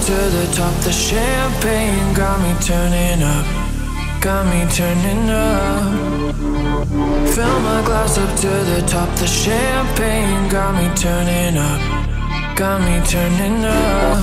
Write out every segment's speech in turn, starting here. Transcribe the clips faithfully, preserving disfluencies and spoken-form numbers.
to the top. The champagne got me turning up, got me turning up. Fill my glass up to the top. The champagne got me turning up, got me turning up.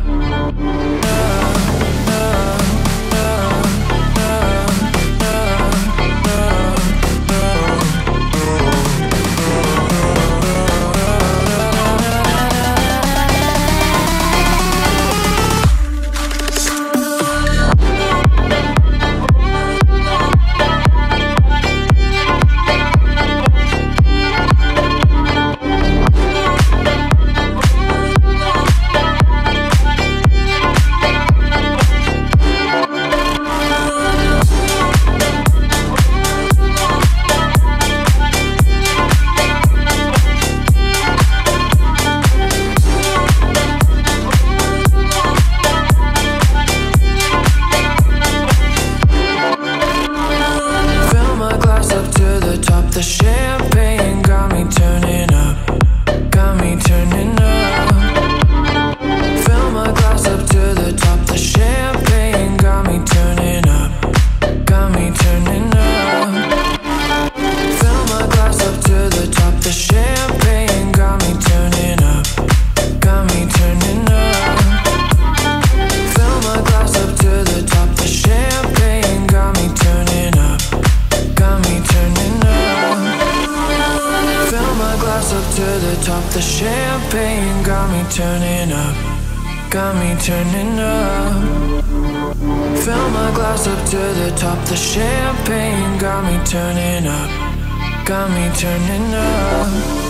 The champagne got me turning up, got me turning up. Fill my glass up to the top. The champagne got me turning up, got me turning up. Fill my glass up to the top. The champagne got me turning up, got me turning up. Fill my glass up to the top. The champagne got me turning up, got me turning up. Fill my glass up to the top. The champagne got me turning up, got me turning up. Fill my glass up to the top. The champagne got me turning up, got me turning up.